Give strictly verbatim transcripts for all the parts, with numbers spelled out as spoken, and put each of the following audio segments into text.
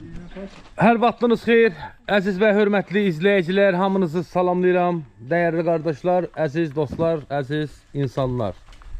Hər vaxtınız xeyir, əziz və hörmətli izləyicilər, hamınızı salamlayıram. Dəyərli qardaşlar, əziz dostlar, əziz insanlar.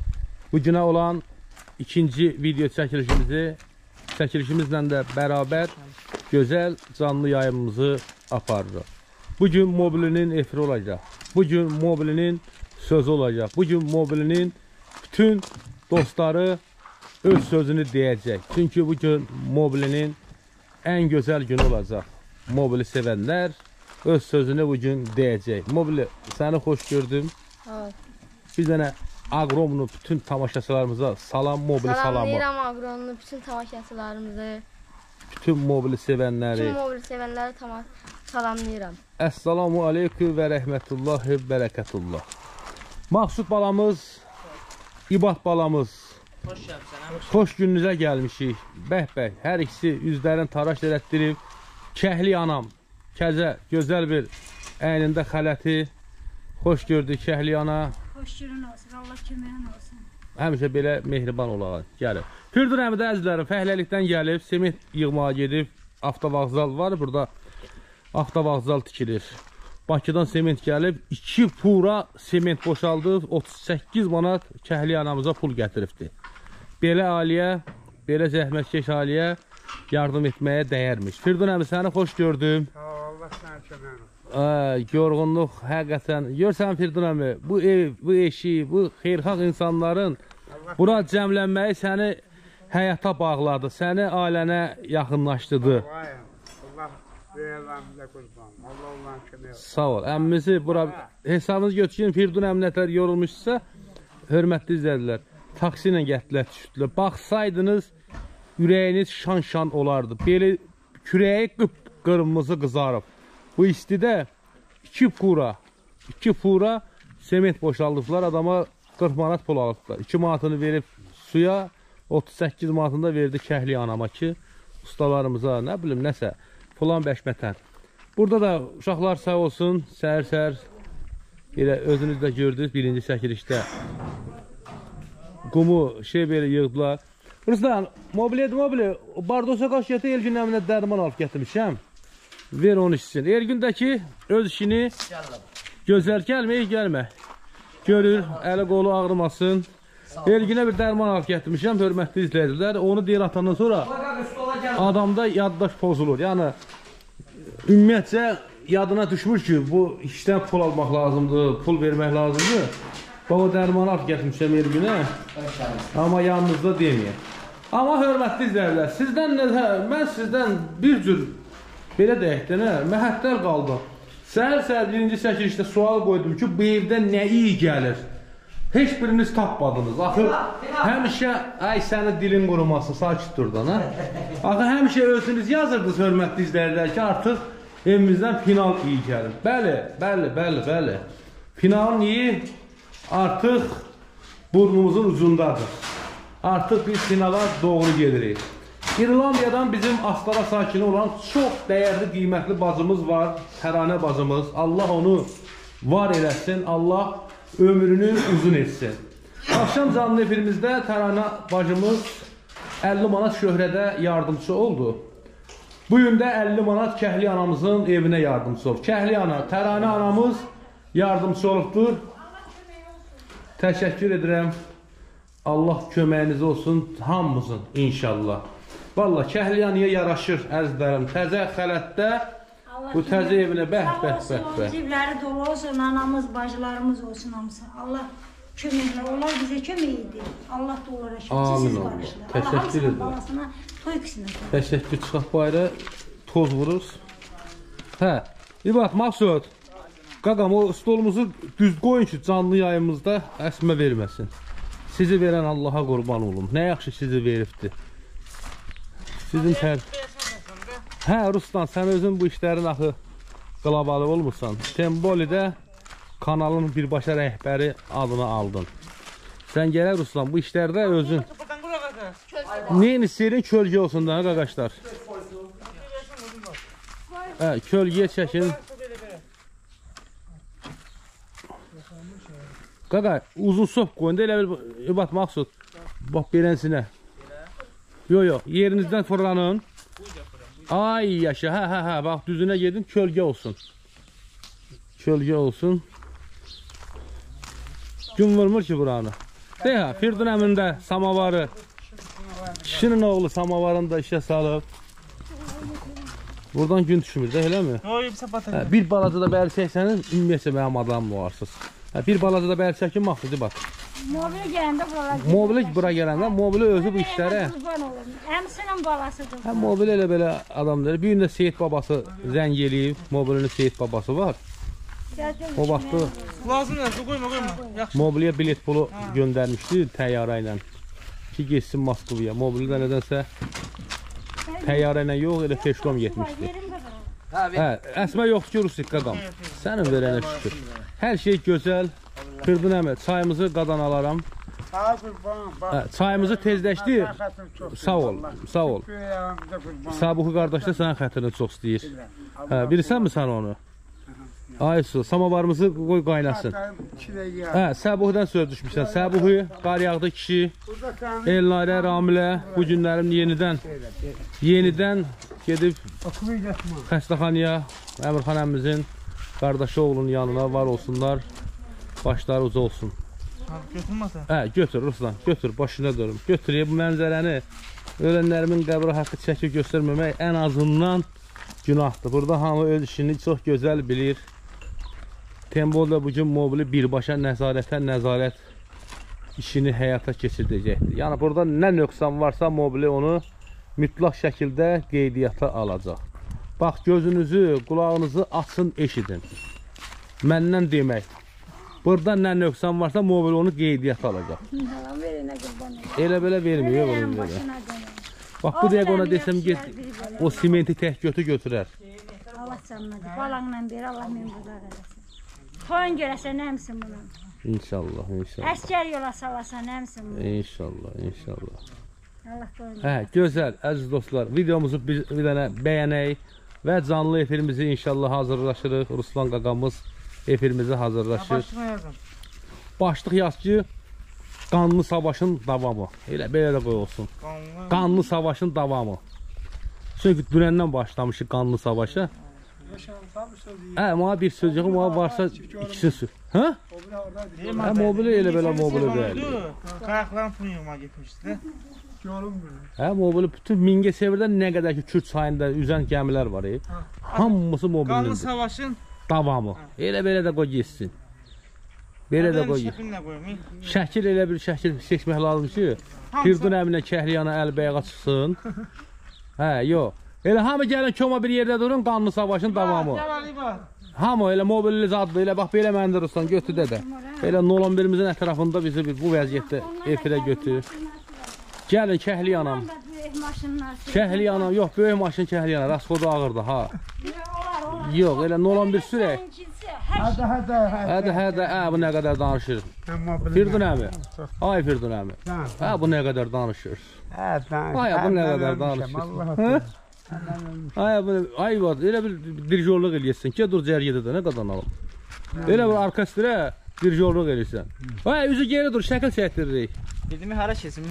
Bugünə olan ikinci video çəkilişimizi, çəkilişimizlə də bərabər gözəl canlı yayımımızı aparırıq. Bugün Mobilinin efiri olacaq. Bugün Mobilinin sözü olacaq. Bugün Mobilinin bütün dostları öz sözünü deyəcək. Çünki bugün Mobilinin ən gözəl günü olacaq. Mobili sevənlər öz sözünü bugün deyəcək. Mobili, səni xoş gördüm. Evet. Bir dənə Agromlu bütün tamaşaçılarımıza salam, Mobili salamı. Salamlayıram Agromlu bütün tamaşaçılarımızı. Bütün Mobili sevənləri. Bütün Mobili sevənləri tamam salamlayıram. Əssalamu aleyküm və rəhmətullahi və bərəkətullah. Mahsud balamız, İbad balamız, Hoş gəlsən, xoş gününüzə gəlmişik. Bəh-bəh, hər ikisi üzlərini taraş elətdirib. Kəhli anam, kəzə, gözəl bir əynində xələti. Xoş gördük Kəhli ana. Xoş günün olsun, Allah köməyin olsun. Həmişə belə mehriban olaq, gəlib. Firdun əmidə əzizlərim, fəhləlikdən gəlib, sement yığmağa gedib. Avtovağzal var, burada avtovağzal tikilir. Bakıdan sement gəlib, iki pura sement boşaldıb, otuz səkkiz manat Kəhli anamıza pul gətiribdi. Belə aliyə, belə zəhmətkeş aliyə yardım etməyə dəyərmiş. Firdun əmi, səni xoş gördüm. Allah sənə kömək olsun. Yorğunluq, həqiqətən. Görsən Firdun əmi, bu ev, bu eşi, bu xeyrxalq insanların bura cəmlənməyi səni həyata bağladı, səni ailənə yaxınlaşdırdı. Allah verələmizə qurban. Allah Allah'ın kömək olsun. Sağ ol. Əmmimizi bura hesabınızı götürün. Firdun əmi nətər yorulmuşsa, hörmətli izlədilər. Taksi ilə gətirilər, düşdülər. Baxsaydınız, ürəyiniz şan-şan olardı. Belə kürəyi qıp-qırmızı qızarıb. Bu istidə iki pura, iki pura sement boşaldıblar. Adama qırx manat pul alıblar. iki manatını verib suya, otuz səkkiz manatını verdi Kəhli anama ki, ustalarımıza, nə bilim, nəsə, pulan bəşmətən. Burada da uşaqlar sağ olsun, səhər-səhər elə özünüz də gördünüz birinci çəkilişdə. Qumu şey belə yığdılar. Ruslan, mobilyədir, mobili. Bardosa qaş gətir, Elgün əminə dərman alıb gətirmişəm. Ver onu içsin. Elgündəki öz işini gözəl gəlməyək, gəlmə. Görür, əli qolu ağrımasın. Elgünə bir dərman alıb gətirmişəm, hörmətli izləyicilər. Onu deyir atandan sonra adamda yaddaş pozulur. Yəni, ümumiyyətcə yadına düşmür ki, bu işdən pul almaq lazımdır, pul vermək lazımdır. Baba dərmanı alıb gətirmişəm Elgünə, amma yanınızda deməyəm. Amma hörmətli izləyicilər, sizdən nə, mən sizdən bir cür belə deyək də nə, məhəttəl qaldım. Səhər-səhər birinci çəkilişdə sual qoydum ki, bu evdə nə iyi gəlir? Heç biriniz tapmadınız. Axı, həmişə, ay səni dilin quruması, sakit durdan, ha? Axı, həmişə özünüz yazırdınız, hörmətli izləyicilər ki, artıq evimizdən final iyi gəlir. Bəli, bəli, bəli, bəli. Finalın iyi artıq burnumuzun ucundadır. Artıq biz finala doğru gedirik. İrlandiyadan bizim Astara sakini olan çox dəyərli, qiymətli bacımız var, Təranə bacımız. Allah onu var eləsin, Allah ömrünü uzun etsin. Akşam canlı efirimizdə Təranə bacımız əlli manat şöhrədə yardımcı oldu. Bugün də əlli manat Kəhli anamızın evinə yardımcı oldu. Kəhli ana, Təranə anamız yardımcı olubdur. Təşəkkür edirəm. Allah köməyiniz olsun hamımızın inşallah. Valla Kəhliyanıya yaraşır əzizlərim. Təzə xələtdə bu təzə evinə bəh, bəh, bəh, bəh. Cibləri dolu olsun, anamız, bacılarımız olsun hamısı. Allah köməklə, onlar bizə kömək edir. Allah da onlara şükürsüz qarşılar. Allah hamısının balasına toy kısmət. Təşəkkür, çıxaq bayra, toz vurur. Hə, İbad, Mahsud. Qaqam, o stolumuzu düz qoyun ki, canlı yayımızda əsmə verməsin. Sizi verən Allaha qurban olun. Nə yaxşı sizi veribdir. Sizin tər... Hə, Ruslan, sən özün bu işlərin axı qlavalı olmursan. Tembolidə kanalın birbaşa rəhbəri adını aldın. Sən gələ Ruslan, bu işlərdə özün... Neyin istəyirin kölgə olsun da, qaqaşlar? Hə, kölgəyə çəkin. Qaqa, uzun sop qoyun da elə bir İbad Mahsud. Bax, belənsinə. Yox, yox, yerinizdən fırlanın. Ay yaşa, hə hə hə, bax düzünə gedin, kölgə olsun. Kölgə olsun. Gün vurmur ki buranı. Deyək ha, Firdun əmin də samavarı, kişinin oğlu samavarını da işə salıb. Buradan gün düşmür də, elə mi? Hə, bir balaca da bəri çəksəniz, ümumiyyətcə mənim adamım varsınız. Hə, bir balaca da bəri çəkin, maxsusi bax. Mobilə gələndə buralar. Mobilə bura gələndə, mobilə özü bu işlərə. Əmsinin balasıdır. Hə, mobilə elə belə adamdır. Bir gün də Seyid babası zəng eləyib, mobilinin Seyid babası var. O vaxtı lazım nə, qoyma, qoyma. Yaxşı. mobiliyə bilet pulu göndərmişdi təyyarə ilə. Ki geçsin Moskvaya. Mobildə nədənsə təyyarə ilə yox, elə peşkom getmişdi. Hə, əsmə yoxdur ki, Rusik qadam. Sənin verənə şükür. Hər şey gözəl. Firdun əmi, çayımızı qadan alaram. Sağ qurban, bax. Hə, çayımızı tezləşdir. Sağ ol, sağ ol. Sabuhu qardaş da sənin xətrini çox istəyir. Hə, bilirsən mi sən onu? Ay su, samavarımızı qoy qaynasın. Hə, Səbuhudan söz düşmüşsən. Səbuhu, Qaryağda kişi, Elnarə, Ramilə bu günlərim yenidən yenidən gedib xəstəxanaya Əmirxan əmimizin qardaşı oğlunun yanına var olsunlar. Başları uca olsun. Götürməsən? Hə, götür Ruslan, götür, başına dönüm. Götür, bu mənzərəni ölənlərimin qəbri haqqı çəkib göstərməmək ən azından günahdır. Burada hamı öz işini çox gözəl bilir. Tembolda bugün mobili birbaşa nəzarətə nəzarət işini həyata keçirdəcəkdir. Yəni burada nə nöqsan varsa mobili onu mütləq şəkildə qeydiyyata alacaq. Bax, gözünüzü, qulağınızı açın, eşidin. Məndən demək. Burada nə nöqsan varsa mobil onu qeydiyyata alacaq. Elə belə vermiyor bunu belə. Bax bu dəqiq ona desəm get, o simenti tək götü götürər. Allah canına, balanla beri Allah memnunlar eləsin. Toyun görəsən nəmsin bunu? İnşallah, inşallah. Əskər yola salasan nəmsin bunu? İnşallah, inşallah. Allah toyun. Hə, gözəl, əziz dostlar, videomuzu bir, bir dənə bəyənək və canlı efirimizi inşallah hazırlaşırıq. Ruslan qaqamız efirimizi hazırlaşır. Başlıq yaz ki, qanlı savaşın davamı. Elə belə də qoy olsun. Qanlı, qanlı savaşın davamı. Çünki dünəndən başlamışıq qanlı savaşa. Hə, mənə bir sözcüğü mənə varsa ikisini sür. Hə? Hə, mobili elə belə mobili deyil. Qayaqların pulun yığma getmişdi. Hə, mobili bütün Mingəçevirdə nə qədər ki Kürd çayında üzən gəmilər var. E? Hamısı mobilindir. Qanlı savaşın davamı. Elə belə də qoy geçsin. Belə də qoy. Şəkil elə bir şəkil seçmək lazım ki, Firdun əminə Kəhriyana əlbəyağa çıxsın. Hə, yox. Elə hamı gəlin koma bir yerdə durun, qanlı savaşın davamı. Hamı elə mobilli zadlı, elə bax belə məndə Ruslan götür də də. Elə nol on birimizin ətrafında bizi bu vəziyyətdə efirə götür. Gəlin Kəhliyanam. Kəhliyanam, yox böyük maşın Kəhliyanam, raskodu ağırdı ha. Yox, elə nol on bir sürək. Hədə, hədə, hədə, hədə, hə, bu nə qədər danışır. Firdun əmi, ay Firdun əmi, hə, bu nə qədər danışır. Ay, bu nə qədər danışır. Ay, ay, elə bir dirjorluq eləyəsin ki, dur cərgədə də nə qadanalım. Elə bir orkestrə dirjorluq eləyəsən. Ay, üzü geri dur, şəkil çəkdiririk. Dedimi hara kesin?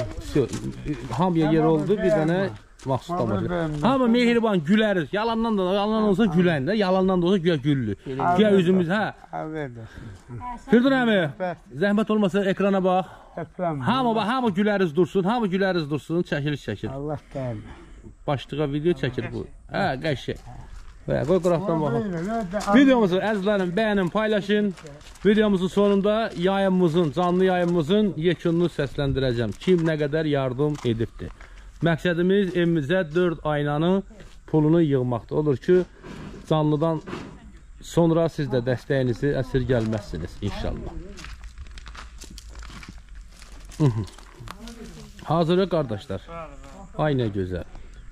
Hamıya yer oldu, bir dənə maxsus damacı. Hamı mehriban güləriz. Yalandan da, yalandan olsa gülən də, yalandan da olsa güya güllü. Güya üzümüz, hə. Firdun əmi, zəhmət olmasa ekrana bax. Hamı, hamı güləriz dursun, hamı güləriz dursun, çəkiliş çəkir. Allah qərim. Başlığa video çəkir bu. Hə, qəşək. Və qoy qıraqdan baxın. Videomuzu əzizlərim bəyənin, paylaşın. Videomuzun sonunda yayımımızın, canlı yayımımızın yekununu səsləndirəcəm. Kim nə qədər yardım edibdir. Məqsədimiz evimizə dörd aynanın pulunu yığmaqdır. Olur ki, canlıdan sonra siz də dəstəyinizi əsir gəlməzsiniz inşallah. Hazırıq qardaşlar. Ay nə gözəl.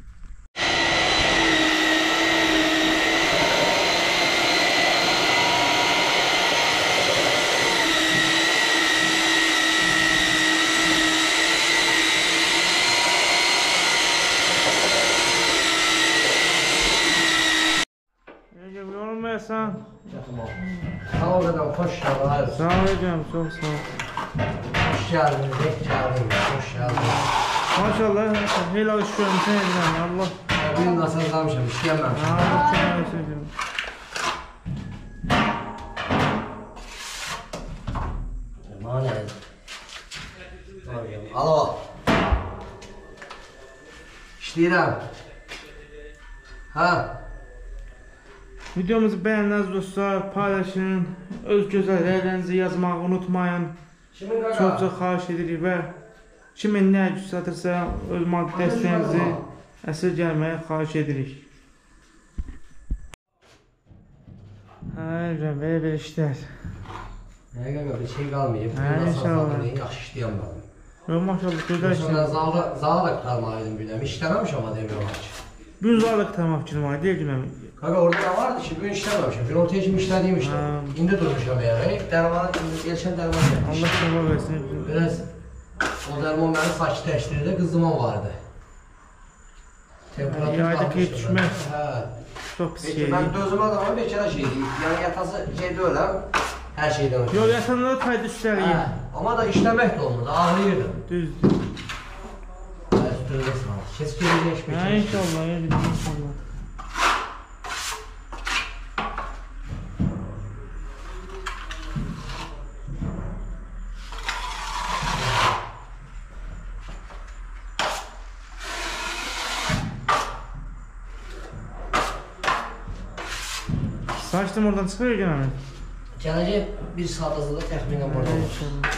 Sen. Sağ olun, hoş geldiniz. Sağ olun, çok sağ ol. Hoş geldiniz, hoş geldiniz, hoş geldiniz. Maşallah, helal şükür, Allah Bir nasıl kalmışım, işleyemem. Ha, kömək olsun. Mane. Alo. İşləyirəm. Ha. Videomuzu bəyəndiniz dostlar, paylaşın. Öz gözəl rəylərinizi yazmağı unutmayın. Kimin qaqa? Çox çox xahiş edirik və kimin nə güc satırsa öz maddi dəstəyinizi əsirgəməyə xahiş edirik. Hə, belə belə işlər. Nə qaqa, bir şey qalmayıb. Hə, inşallah. Yaxşı işləyəm mən. Yox, maşallah, gözəl Sonra işlər. zala, zala da qalmalıydım biləm. İşləməmiş amma demiyorlar ki. Bugün zarlıq tamam fikrim var, deyil günəm. Qaqa orada ne vardı ki? Bugün işləməmişim. Gün ortaya kimi işlədiyim işte. Ha. İndi durmuşam yani. Dərmanı, gelişən dərman yapmış. Allah sabah versin. Biraz o dərman beni sakitləşdirdi. Qızımam vardı. Temperatur Yayda qalmışdı qeyd düşmək. Hə. Çox pis Peki şey. ben dözüm adamım bir kere şeydi. Yani yatası şeyde öləm. Her şeyden ötürü. Yol yatanlara fayda üstəliyim. Hə. Ama da işləmək də olmadı. Ağrıyırdım. Düzdür. Üstünde sağ ol. Kes göreceğiş bir Ha, şey. inşallah, ya, inşallah. Saçdım oradan çıxır gene. Gələcək bir saat azada təxminən burada olur. İnşallah.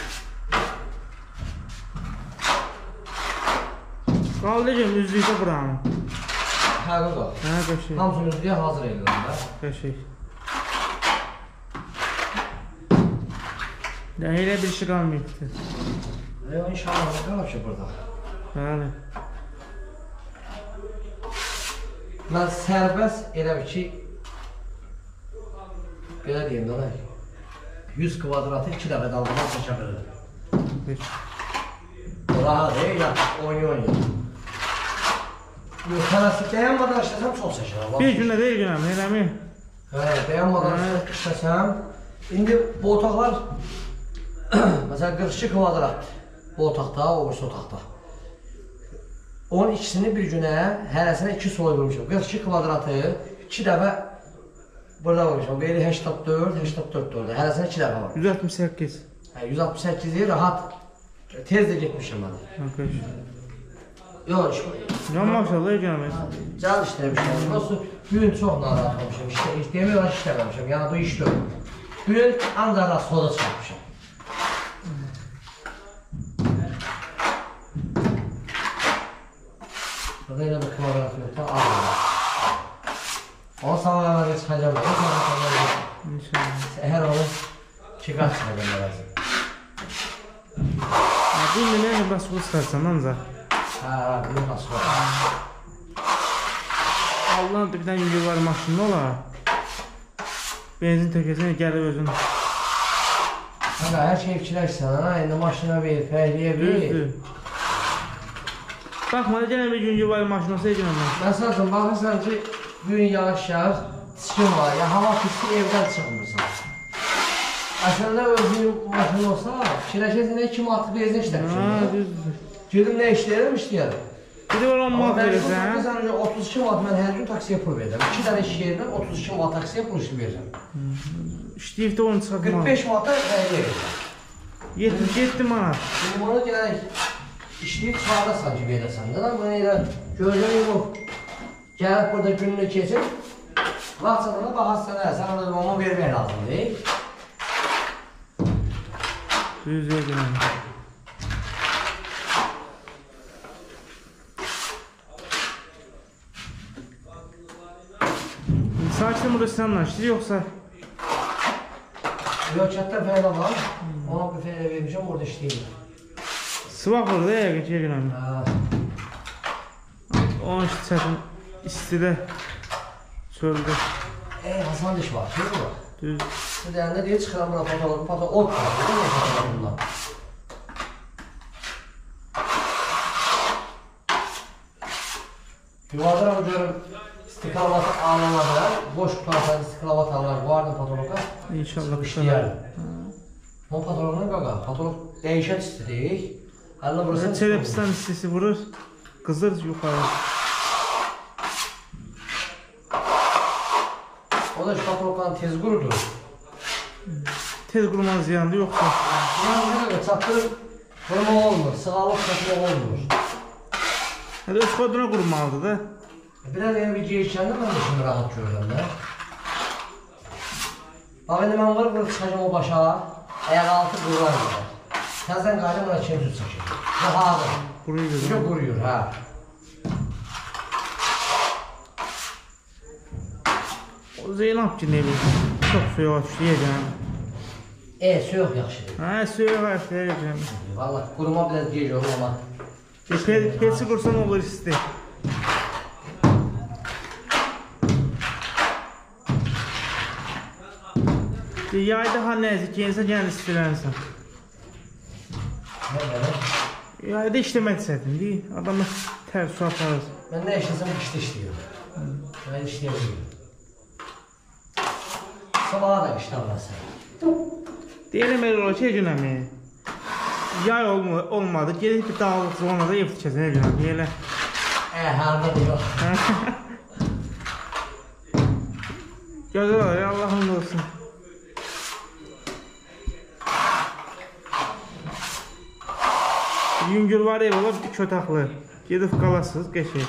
Qalacağım üzlükdə buranın. Hə, qaqa. Hə, qəşək. Hamısını üzrəyə hazır edirəm da. Qəşək. Ya, elə bir şey qalmayıbdır. Yox, inşallah qalıb ki burada. Bəli. Mən sərbəst elə bir ki, belə deyim də, yüz kvadratı iki dəfə dalğadan çəkə bilirəm. Bir. Rahat, ey, ya, oynuyor, oynuyor. Yox, tənəsi dayanmadan işləsəm çox çəkirəm. Bir günə deyil günəm, eləmi? Hə, dayanmadan işləsəm, indi bu otaqlar, məsələn, qırx iki kvadrat bu otaqda, o birisi otaqda. Onun ikisini bir günə, hərəsinə iki soy vurmuşum. qırx iki kvadratı iki dəfə burada vurmuşum. Biri səksən dörd, səksən dörd orada. Hərəsinə iki dəfə var. yüz altmış səkkiz. Hə, yüz altmış səkkizi rahat, tez də getmişim mən. Yox, Ya maşallah gəlməz. can işləmişəm. Yoxsa bugün çox narahat olmuşum. İşte, demək olar işləməmişəm. Yəni bu iş deyil. Bugün ancaq rasxoda çıxmışam. Burada elə bir kvadrat yox da ağır. Onu sabah əvvəldə çıxacam. O sabah çıxacam. İnşallah. Hər onu çıqar çıxacam lazım. Bir minə bəs bu istərsən ancaq. Hə, bunu nasıl var? Allah'ın bir dənə yüngül var maşında olar. Benzin tökəsən gəlir özün. Hə, hər şey fikirləşsən, ha, indi maşına ver, fəhliyə ver. Düzdür. Baxma, gələn bir yüngül var maşın olsa gələn mən. Məsələn, baxırsan ki, gün yağış yağır, çikin var, ya hava pisli evdən çıxmırsan. Əslində özünün maşını olsa, fikirləşəsən nə kimi atı benzin Ha, işləmişim. düzdür. Gedim nə işləyərəm, işləyərəm. Bir də olan Amma mat mən verirsən. bizən önce otuz iki watt mən hər gün taksiyə pul verirəm. iki dənə iş yerindən otuz iki watt taksiyə pul verirəm. İşləyib də onu qırx çıxartma. beş watt-a fəhliyə verirəm. yetmiş yeddi manat. Şimdi bunu gələk işləyib çıxardasan ki, verəsən. Nədən bunu elə görürəm yox. Gəlib burada gününü keçir. Vaxtçadına baxarsan, hə, sən orada onu vermək lazımdır. Düzdür gələn. Saçlı burada sənlə işləyir yoxsa? Yox, kətdə fəhlə var. Ona bir fəhlə vermişəm, orada işləyirəm. Sıvaq orada yəqin ki gələn. Hə. Onun işi çətin istidə çöldə. Ey, Hasan diş var, şey var. Düz. Bir dənə deyir, çıxıram buna patoloq, patoloq, ot var, değil mi patoloqundan? Yuvardıram görüm, istikalatı alınmadı, boş tutarsan istikalat alınır, vardı patoloqa. İnşallah qışa. İşləyərdim. O patoloqdan qaqa, patoloq dəyişən istidik. Əlini vurursan... Çerepistan istisi vurur, qızır yuxarı. O da şkatolkanın tez qurudur. Tez qurumanın ziyanı yoxdur. Yəni nə qədər çatdırıb qurumaq olmur, sığalıb çatmaq olmur. Hələ öz xoduna qurmalıdır da. Biraz yəni bir geyişəndə mən də şimdi rahat görürəm də. Bax, indi mən qırıq qırıq çıxacam o başa, ayaq altı qurular gedər. Təzdən qaydım, buna kim tut çəkir. Rahadır. Quruyur. Çok quruyur, hə. O Zeynep ki, ne bileyim. Çok suya açtı yiyeceğim. E, soyuq yaxşıdır. Ha, suya açtı yiyeceğim. Valla quruma biraz gec olur ama. Pesi kursan olur isti. Yay daha nəzik, yensə gəl istilənsən. Nə belə? Yayda işləmək istədin, deyil? Adamı tər su aparır. Mən nə işləsəm qışda işləyirəm. Mən işləyirəm. Sabaha da qışda varasın. Deyirəm elə olur ki, günəmi. Yay olmadı, gedib bir dağlıq zona da ev tikəsən, günəmi, elə. Ə, hərdə yox. Gözəl olur, Allah'ın olsun. Yüngül var ev olub, iki otaqlı. Gedib qalasınız, qəşək.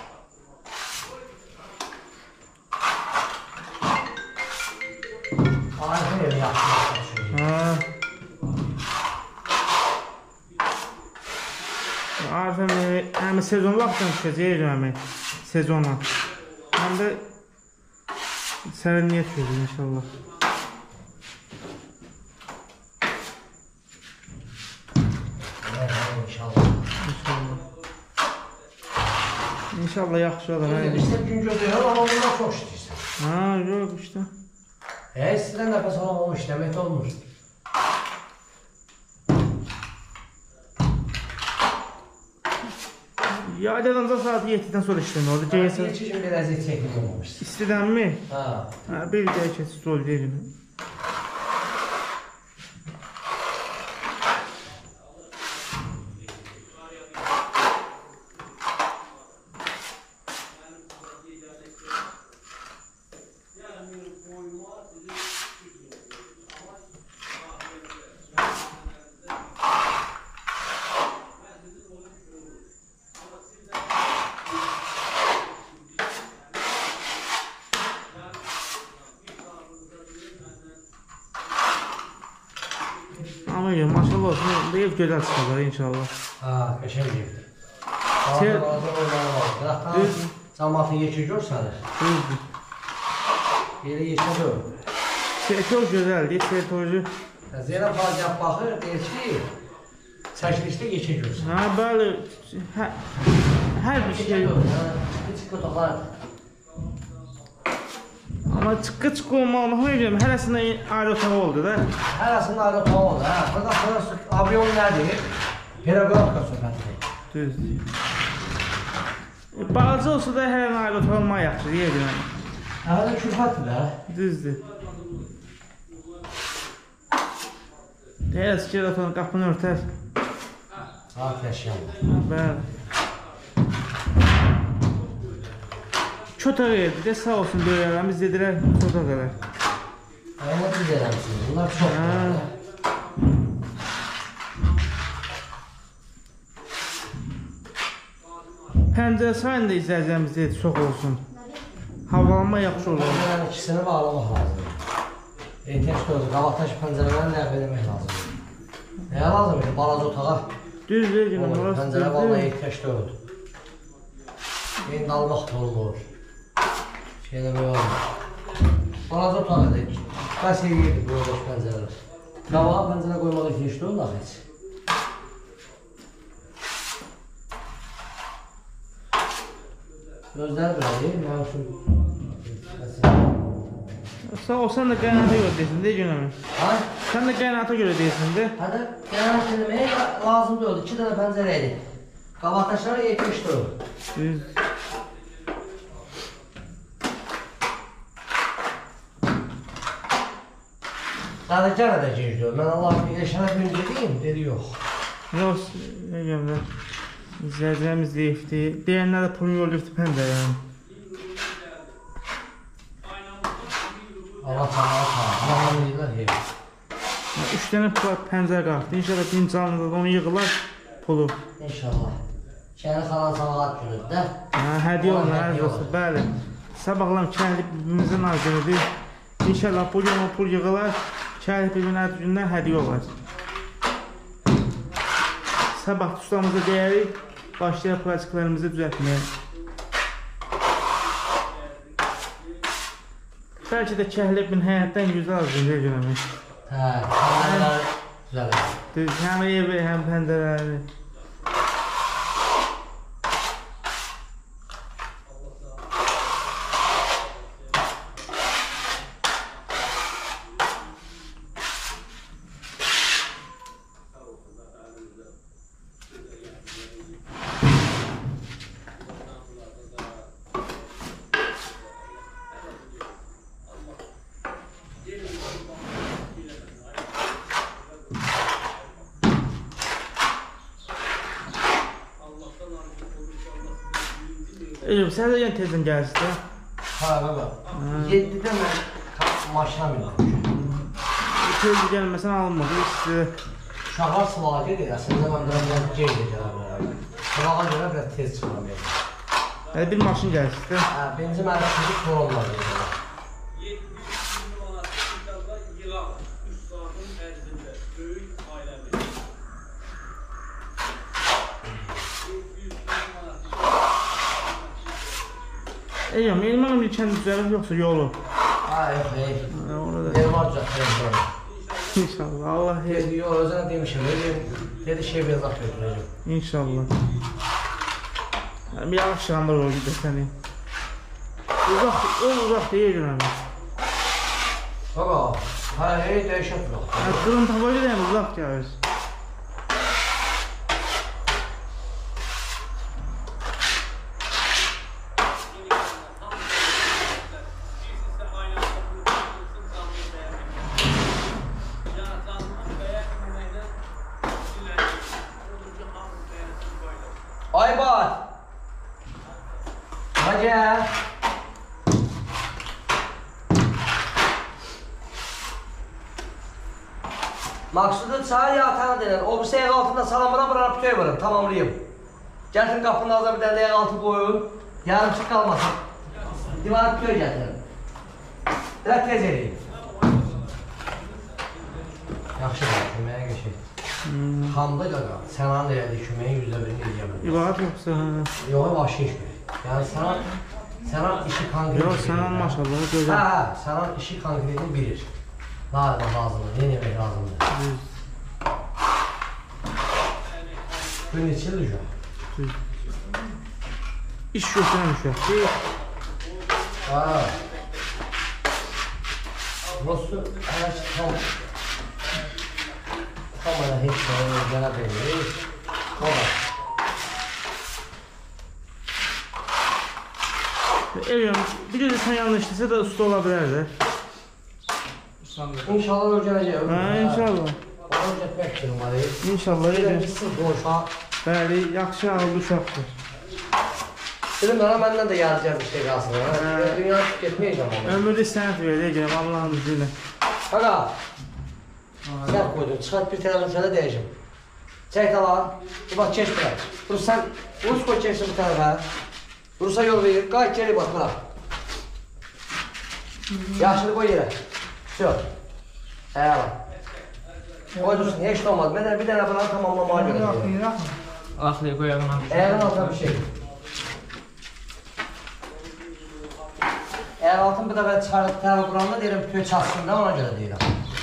Arifin evi yaxşı. Ha. Arifin evi, həmi sezon vaxtdan düşəcək eləmək. Sezona. Həm də sərinliyə düşəcək inşallah. İnşallah yaxşı olur. İşte gün gözləyirəm, amma bundan çox işləyirsən. Ha, yox işte. E, sizdən nəfəs alan o işləmək olmur. Yaydan ancaq saat yeddidən sonra işləmə oldu. Geyəsə... İki gün bir əziyyət çəkmək olmamışsın. İstidən mi? Ha. Ha, bir dəyə keçsiz oldu deyiləm. Ama ya maşallah olsun, bu ev gözəl çıxacaq inşallah. Ha, qəşəng evdir. Sen- Düz. Cəmatın yekə görsənir. Düzdür. Yeri yekə gör. Sertoj gözəldir, sertoju. Zeynəb Hacı baxır, deyir ki, çəkilişdə yekə görsən. Ha, bəli, hə, hər bir şey. Küçük otaqlar. Amma çıqqı çıqqı olmağını deyirəm, hərəsində ayrı otaq oldu da. Hərəsində ayrı otaq oldu. Hə, burada sonra avion nədir? Pedagogika söhbətidir. Düzdür. E, Balaca olsa da hər ayrı otaq olmaq yaxşı deyirəm. Hələ külfətdir də. Düzdür. Deyəs ki, otağın qapını örtər. Ha, təşkil. Bəli. Çotaq yerdir də, sağ olsun böyüklərimiz dedilər, çotaq elə. Ayına düz eləmişsiniz. Bunlar çox Ha. var. Pəncərə sayında izləyəcəyimiz deyil, çox olsun. Havalanma yaxşı olur. Pəncərənin ikisini bağlamaq lazımdır. Ehtiyac da olacaq. Qabaqdaş pəncərələrini ləğv eləmək lazımdır. Nəyə lazımdır? Balaca otağa. Düz deyil, Olur, orası pəncərə bağlamaya düzdür. ehtiyac da oldu. Beyin qalmaq da olmur. Şey eləmək olmur. Balaca otaq edik. Qaç eləyirdik bu oradakı pəncərələr. Qabağa pəncərə qoymağa ehtiyac da oldu heç. Gözlər belə, mən üçün... Sağ ol, sən də qaynata görə deyirsən, deyil günəmi? Ha? Sən də qaynata görə deyirsən, de. Hədə qənaət eləməyə lazım da oldu. İki dənə pəncərə idi. Qabaqdaşlara ehtiyac da oldu. Düz. Daha gənə də gecdir. Mən Allah'ım yaşana gün dediyim, dedi yox. Yox, nə gəlmə. İzləyəcəyimiz deyifdir. Deyənlər də pulun yolu lüftü pəncərə. Allah canına sağ olun. Deyirlər, hey. Üç dənə pəncər qalxdı. İnşallah birinci canlıqda onu yığılar pulu. İnşallah. Kəndi xalan sağlat günüdür də. Hə, hədiyyə olun, hər olsun. Bəli. Sabahlam kəndi birbirimizin ad günüdür. İnşallah bu gün o pul yığılar. Kəndi birbirinin ad günündən hədiyyə olar. Sabah ustamıza deyərik, başlayaq plastiklərimizi düzəltməyə. Bəlkə də kəhlibin həyətdən yüzü azdır, ne görəmək. Hə, pəndərlər düzəlir. Həm evi, həm pəndərləri. Ecəm, sən də yəni tezdən gəlsin də? Hə, baba. yeddidə mən maşına mindim. Tezdə gəlməsən alınmadı, size... Uşaqlar sıvağa gedir, əslində mən biraz biraz geri də gələ bilərəm. Sıvağa görə biraz tez çıxıram yəni. Hələ bir maşın gəlsin də? Hə, birinci məndə çocuk koronlar gedir. Ecəm, elmanım bir kəndi düzəlir, yoxsa yolu? Ha, yox, ey. Orada. El var cəhətlər. İnşallah, Allah hey. Yox, özünə demişim, dedi şey bir zat götürəcəm. İnşallah. Bir yavaş yağmur olur bir də səni. Uzaq, o uzaq deyir günəmi. Baba, hə, hey, dəyişət yox. Qırın tava gedəyim, uzaq gəlir. Aybat! Hacı! Maksudu çağır yatağına denir. O bir ev altında salamına bırak bütöy varım. Tamamlayayım. Getirin kapının ağzına bir tane ev altı koyun. Yarımçık kalmasın. Divarı bütöy getirin. Biraz tez edeyim. Yaxşı da köməyə geçək. Xamda qaqa, sənanın elədi köməyin yüzdə birini eləyəmədim. İbarat yoxsa? Yox, başı işmir. Yəni sənan, sənan işi konkret. Yox, sənan maşallah, gözəl. Hə, hə, sənan işi konkretini bilir. Nə eləmək lazımdır, nə yemək lazımdır. Bu neçə il uşaq? İş götürən uşaq. Hə. Burası hələ ki tam... Kamera heç şey gələ bilir. Baba. Evyam, bir də sən yanlışdırsa da usta ola bilər də. İnşallah öyrənəcək. Hə, inşallah. Onu öyrətmək üçün var. İnşallah. Bir də bilsin bu uşaq. Bəli, yaxşı ağıllı uşaqdır. Dedim mənə məndən də yazacaq bir şey qalsın. Dünya getməyəcəm onu. Ömürdə sənət verəcək, Allah'ın izniyle. Qaqa. Sən qoydun, çıxart bir telefon sənə deyəcəm. Çək talan, bu bax keç bırak. Burası sən, Rus koy keçsin bu tərəfə. Rusa yol verir, qayt geri bax, bırak. Yaşını qoy yerə. Sök. Əla. Qoy dursun, heç də olmaz. Mən bir dənə bunları tamamlamağa görə deyirəm. Axlıya qoyağın altına. Əyanın altına bir şey. Əgər altın bir dəfə çıxarıb tərəfə quranda deyirəm, bütün çatsın da ona görə deyirəm.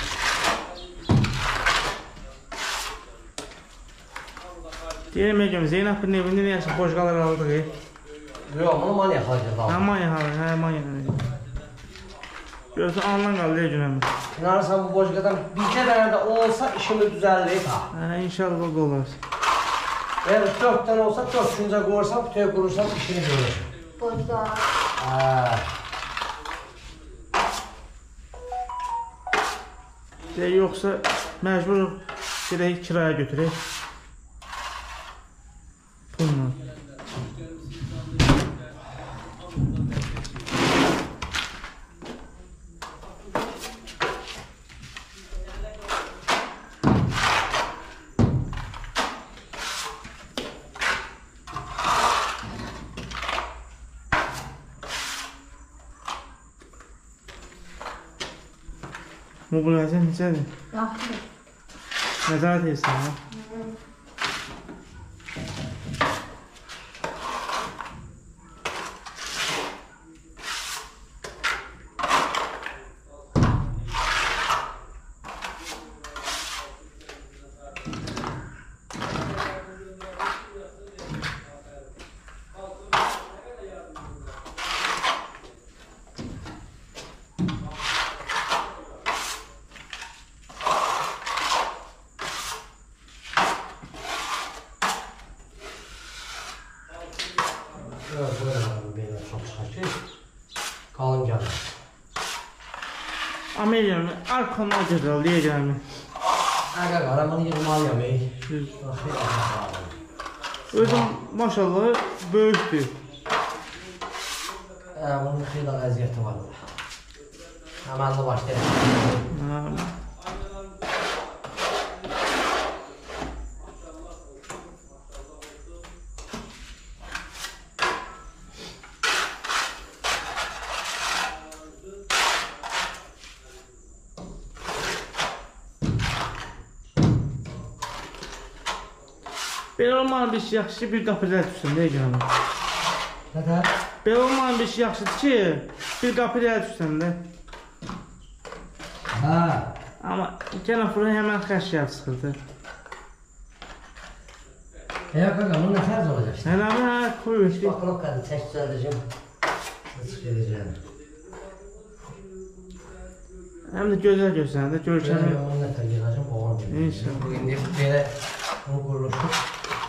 Deyirəm Egem, Zeynep bir evində nə yaşa boş qalır aldıq. Yox, bunu manya xalacaq Hə, manya halı, hə, manya halı. Görürsən, anlan qaldı ya günəmi. İnanırsan bu boşqadan bircə dənə də olsa işimi düzəldir ha. Hə, inşallah o qolar. Eğer dört tane olsa dört günce koyursam, kutuya kurursam işini görür. Boşda. Haa. Deyək, yoxsa məcbur gedək kiraya götürək. Pulla. Mobil necədir? Yaxşı. Nəzarət etsin, ha? Evet, böyle abi benim çok saçı. Kalın geldi. Ameliyam, arkandan gözəl deyəcəm. Aga qaramanı yığmalıyam ey. Düz. Özüm maşallah böyükdür. Ee, bunun xeyli əziyyəti var. Əməlli başlayalım. Ha. Belə olmayan bir şey yaxşı bir qapıda düşsün, deyəcəm. Nədə? Belə olmayan bir şey yaxşıdır ki, bir qapıda düşsün də. Hə. Amma gələn fırın həmən xəşyat çıxırdı. Ya qaqa, bunun nə tərz olacaq? Sələmi hə, koyuş. Bakın o kadar çək düzəldəcəm. Açıq edəcəm. Həm də gözəl görsənir də, görkəmi. Şöyle onu nətər yığacam, boğan verir. İnşallah. Bu indi belə bunu quruluşub.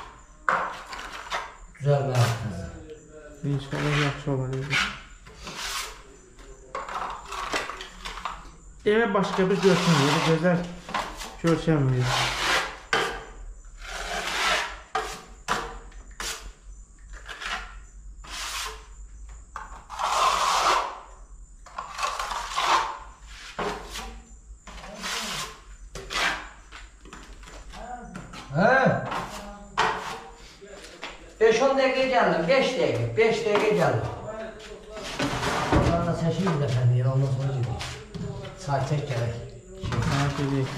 Düzəlməyə atacaq. İnşallah yaxşı olar. Evə başqa bir görkəm verir, gözəl görkəm verir. Hə? beş on dəqiqə gəldim, beş dəqiqə, beş dəqiqə gəldim. Onlarla çəkeyim bir dəfə deyir, ondan sonra gedir. Çay çək gərək. Ha, gedir.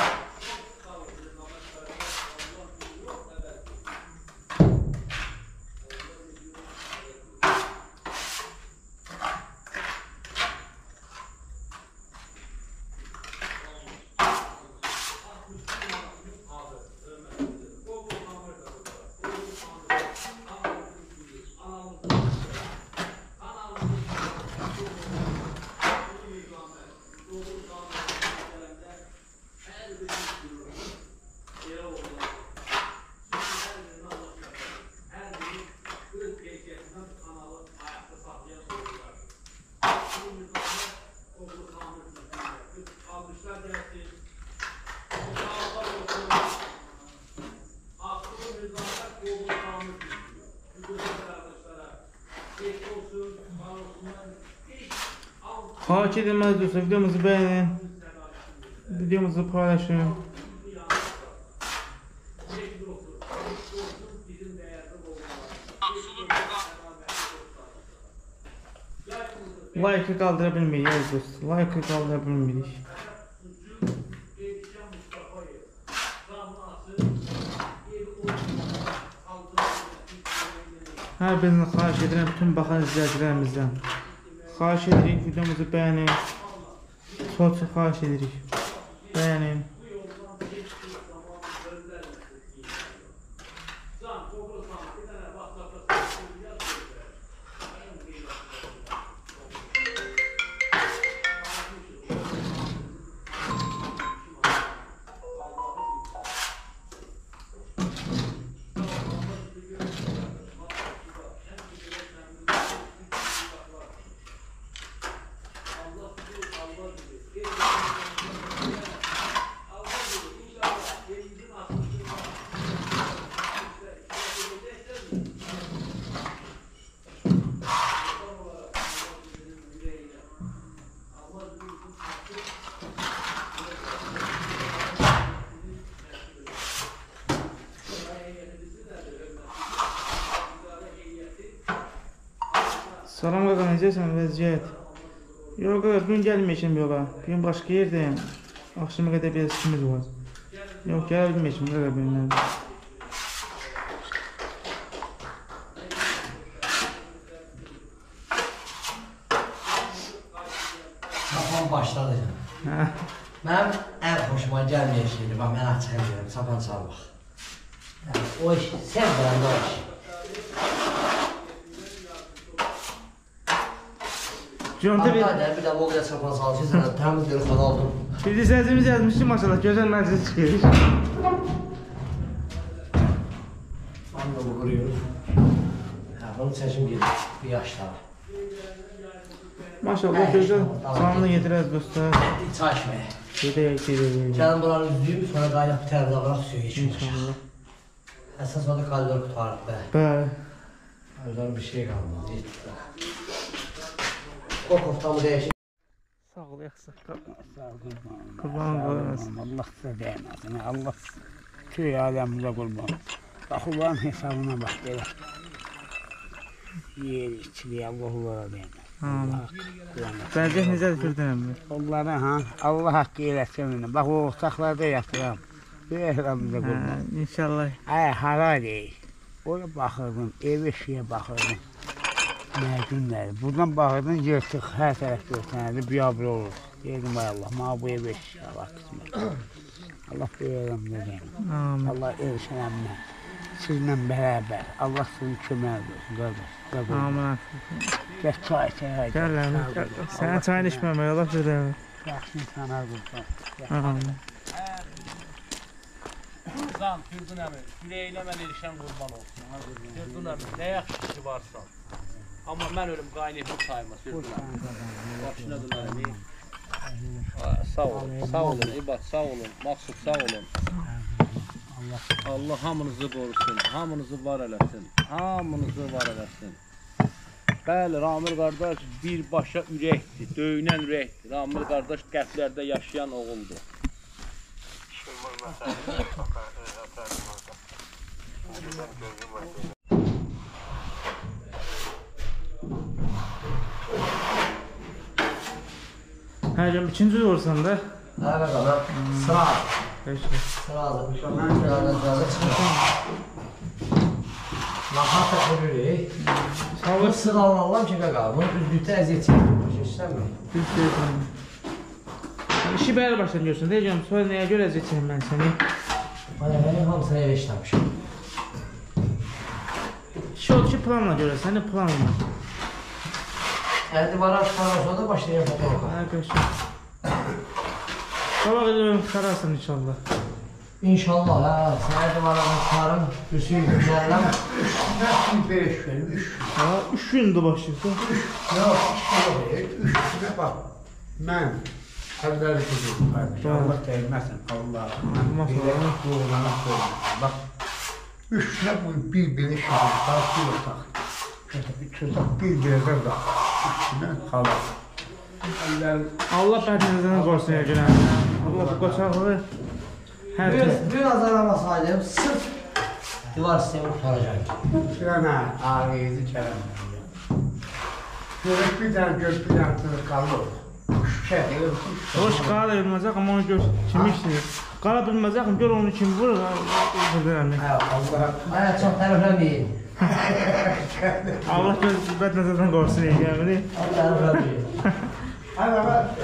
Xahiş edilməz dostlar, videomuzu beğenin. Videomuzu paylaşın. Like'ı qaldıra bilmirik dostlar. Like'ı qaldıra bilmirik. Hər birini xahiş edirəm bütün baxan izləyicilərimizdən. Xahiş edirik, videomuzu beğenin. Çok çok xahiş edirik. Beğenin. Salam qaqa, necəsən vəziyyət? Yox qaqa, bugün gəlməyəcəm yola. Bugün başqa yerdəyim. Akşama qədər biraz işimiz var. Yox, gələ bilməyəcəm, gələ bilməyəcəm. Sapan başladı canım. Mənim ən xoşuma gəlməyən şeydir, bax, mən açıq edirəm, sapan çalmaq. Yəni, o iş, sevdirəndə o iş. Jonta bir... Hatta bir də o qədər sapan çalışırsan, təmiz bir xana oldum. Bir izləyicimiz yazmış ki, maşallah, gözəl məclis çıxır. Anla bu qırıyoruz. Hə, bunu çəkim gedir, bir yaşlara. Maşallah, gözəl canlı yedirəz dostlar. Çay içməyə. Gedək, gedək. Gəlin buranı üzdüyüm, sonra qaynaq bir tərədə bıraq suyu içmişik. Əsas oda kalori qutarıq be. Bəli. Özlər bir şey qalmaz, yetdi. O koftamı dəyişik. Sağ ol, yaxşı. Sağ ol, qurban. Qurban qoymasın. Allah sizə dəyməsin. Allah köy aləmizə qurban. Bax, ulan hesabına bax, belə. Yer içiliyə, Allah onlara dəyməsin. Bəncək necədir Firdənəmli? Onlara, ha, Allah haqqı eləsin. Bax, o otaqlarda yatıram. Köy aləmizə qurban. İnşallah. Ay, hara deyil. Oraya baxırdım, ev eşiyə baxırdım. Nə günləri. Buradan baxırdım, yırtıq, hər tərəf görsənədi, biabri olur. Deyirdim, ay Allah, mənə bu ev eşiyə, Allah qismət. Allah bu evləmdə deyim. Allah erişənəmlə, sizlə bərabər. Allah sizin kömək olsun, qardaş. Amin. Gəl çay çay. Gəl, sənə çayını içməmək, Allah Firdənəmli. Yaxşın sana qurban. Amin. Qurban, Firdun əmi, ürəyinə mən erişən qurban olsun. Firdun əmi, nə yaxşı ki varsan. Amma mən ölüm qaynayıb sayma, Firdun əmi. Başına dönərəm. Sağ olun, sağ olun, İbad, sağ olun, Maqsud, sağ olun. Allah hamınızı qorusun, hamınızı var eləsin, hamınızı var eləsin. Bəli, Ramil qardaş birbaşa ürəkdir, döyünən ürəkdir. Ramil qardaş qəflərdə yaşayan oğuldur. Hər gün ikinci olursan da. Hələ qalar, sıra. Peki. Sıradır. Sıradan sıradan çıxır. Laxat da qırırıq. Bu sıralanalım ki, qaqa, bunu düzlükdə əziyyət çəkdir. Başa işləmir. Düzdür. İşi bəri başdan görürsən, deyəcəm, sonra nəyə görə əziyyət çəkəm mən səni? Mən hamısını evə işləmişim. İşi oldu ki, planla görə, səni planla. Əldi var aşqaran sonra da başlayayım fotoğrafa. Hə, qəşək. Sabah edirəm, çıxararsan inşallah. İnşallah, hə, sənə divarlarını çıxarım, Hüseyin güzələm. Üç beş gün, üç gün. Ha, üç gündə başlayırsan. Yox, üç günə bax. Mən əlləri tutuyorum kardeş. Allah değmesin, Allah. Bilənin doğulana söylüyorum. Bax, üç günə bu bir-birini şirin, qarşı yotaq. Üç yotaq bir-birine bax. Üç günə qalır. Allah bədnizdən qorusun ya günə. Allah bu qoçaqlığı hər Bir, kəs. bir azaramasaydım, sırf divar sistemi tutaracaqdım. Şurana ağrıyızı kərəm. Görək bir dənə gör, bir dənə tırı qalır. Şəhər, Hoş qala bilməzək, amma onu gör kimi işləyir. Qala bilməzək, gör onu kim vurur. Hə, Allah. Ay, çox tərəfləməyin. Allah göz bədnizdən qorusun ya gəmini. Allah tərəfləməyin. hadi var.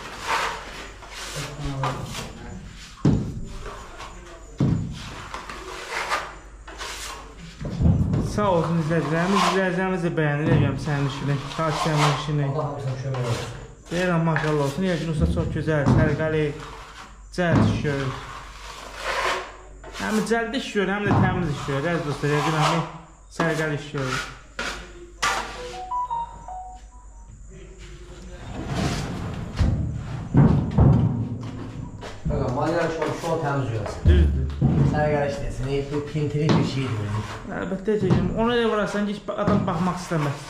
Sağ olsun izləyicilərimiz, izləyicilərimiz də bəyənir yəqəm sənin işini, xaçəmin işini. Allah hamısını kömək olsun. Deyirəm, maşallah olsun, yəqin usta çox gözəl, sərqəli, cəld iş görür. Həm cəld iş görür, həm də təmiz iş görür, əziz dostlar, yəqin həmi sərqəli iş görür. Baqa, maliyyə çox çox təmiz görəsin. Düzdür. Sərqəli işləsin, bu pintili bir şeydir. Əlbəttə çəkim, ona da vurarsan ki, adam baxmaq istəməz.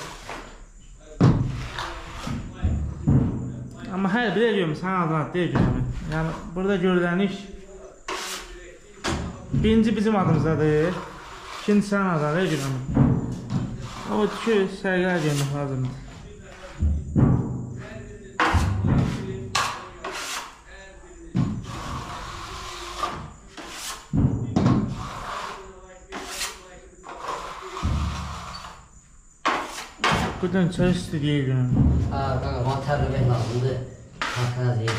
Amma hər bir eləyəm, sən adına deyil görəmin. Yəni, burada görülən iş birinci bizim adımızdadır, ikinci sənin adına deyil görəmin. O ki, sərqələ görmək lazımdır. Buradan çay istediği gün. Ha, kanka bana terlemek lazımdı. Hakkına değil.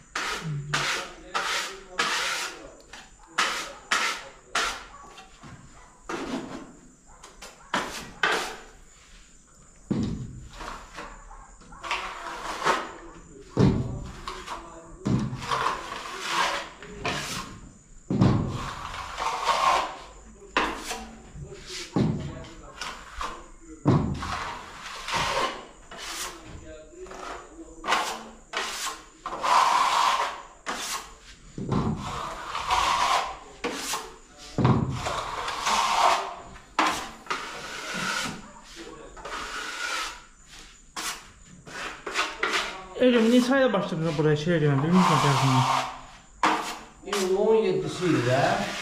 Elim neçə ayda başladın buraya şey edirəm, bilmirsən dərsini. İyulun on yeddisiydi də.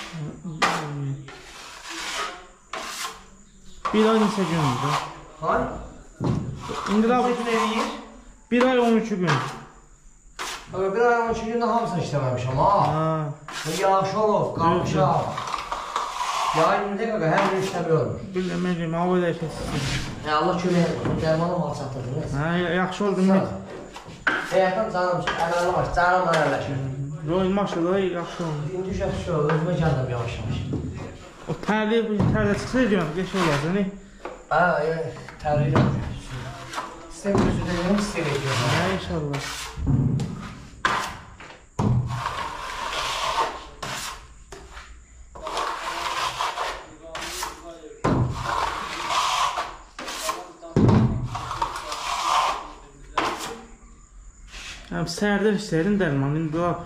Bir ay neçə gündür də? Hay? İndi də Bütün eləyir. bir ay on iki gün. Kanka bir ay on iki gündə hamısını işləməmişəm ha. Ha. Yağış olub, qalmışam. Yayın indi kanka hər gün işləmiyorum. Bilməm, elim, hava dəyişəsiz. Hə, Allah kömək etsin. Dərmanı mal çatdırdınız. Ha, yaxşı oldu mı? Həyatdan canım üçün əməli var, canımla əlləşir. Roy, maşallah, yaxşı oldu. İndi uşaq şey oldu, özümə gəldim yavaş-yavaş. O tərli, tərdə çıxsa edirəm, geç olardı, ne? Ha, təbrik edirəm. Sistem gözüdəyim, sistem ediyorum. Ha, inşallah. Həm səhərdən işlərin dərman, indi lap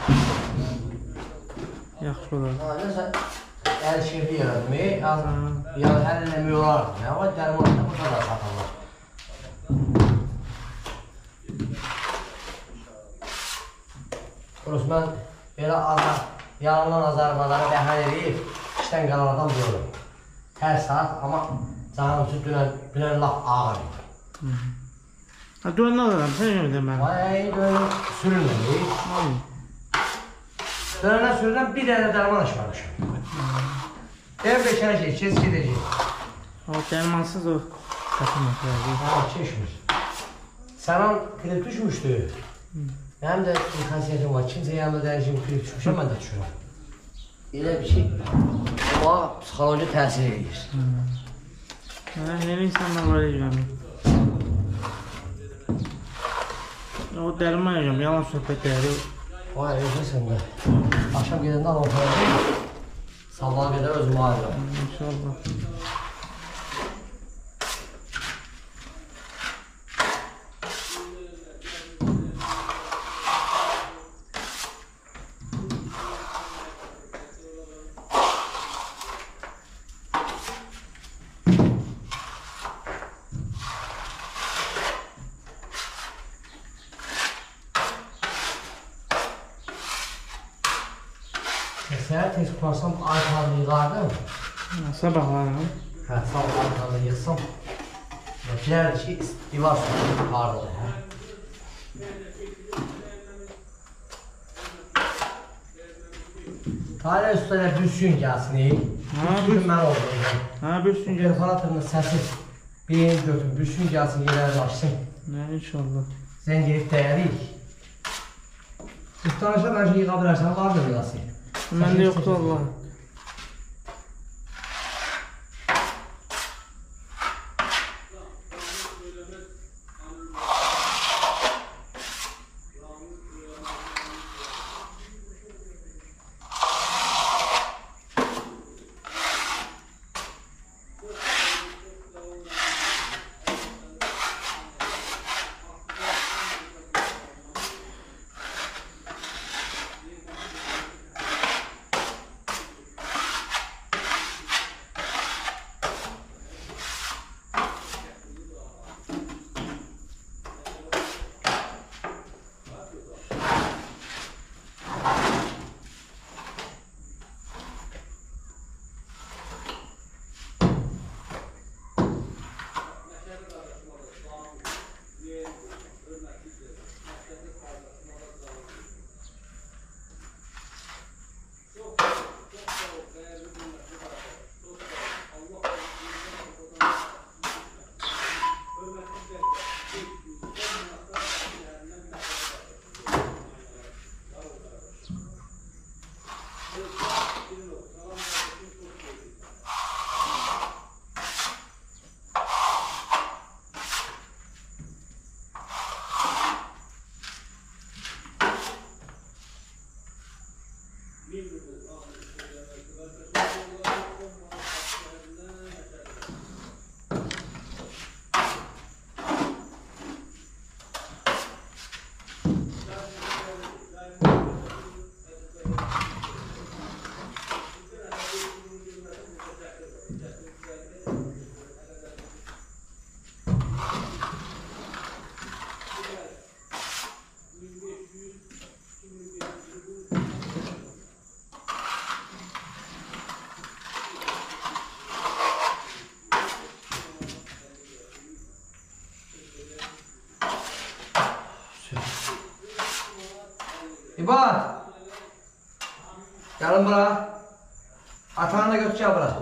yaxşı olar. Ha, nəsə, əl şirdi yaradım, yəni hər eləmi yolardım. Amma dərmanı da bu kadar satırlar. Burası mən belə azar, yalandan azarmaları bəhan edib, işdən qalan adam bulurum. Hər saat, amma canım üçün dünən, dünən laf ağır idi. Ha, dönən alıram, sən yemin deməm. Vay, dönən sürünməm. Dönəndən sürünən bir dənə dərman aşmarmışım. Ev beşərə şey, kes gedəcək. O dərmansız o satılmaq lazım. Ha, çeşmir. Sənan klip düşmüşdü. Mənim də bir xasiyyətim var, kimsə yanımda dərəcəm klip düşmüşəm, mən də düşürəm. Elə bir şey, amma psixoloji təsir edir. Ha, yeni insanlar var edirəm. O dərman edirəm, yalan söhbət dəyəri. Vay, özəsən də. Akşam gedəndə al ortaya. Sabaha qədər özümü ayırım. İnşallah. Səhər tez qurarsam, arxalarını yığardım. Sabahlarım. Hə, sağ arxalarını yıxsam. Bilərdi ki, divar sürü yuxarıdır, hə. Talih üstələ büsün gəlsin, ey. Bütün mən oldum. Ha, büsün gəlsin. Telefonatırının səsi beyin götürün, büsün gəlsin, yerləri açsın. Nə, inşallah. Sən gelib dəyərik. Tutanışa mən şey yığa bilərsən, vardır yığası. Məndə yoxdur Allah. İbat. Gelin bura. Atanı da götür gel bura.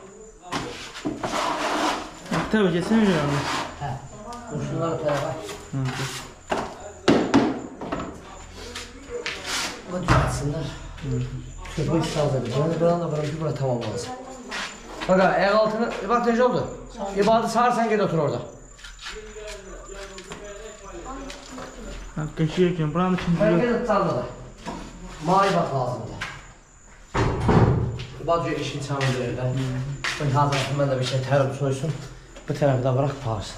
Tabii geçen öyle abi. He. Dur şunları tarafa. Bu düzeltsinler. Tüpü hiç saldı. Bunu buranın da buranın bura tamam olsun. Bak ha, ayak altını, bak nece oldu? İbadı sağırsan gel otur orada. Geçiyorken buranın için Ben diyor. gel tutarlı da. Mavi bak lazımdı. İbadı diyor işin çamur diyor da. Ben hazırlatım ben de bir şey terör soysun. Bu tarafı da bırak bağırsın.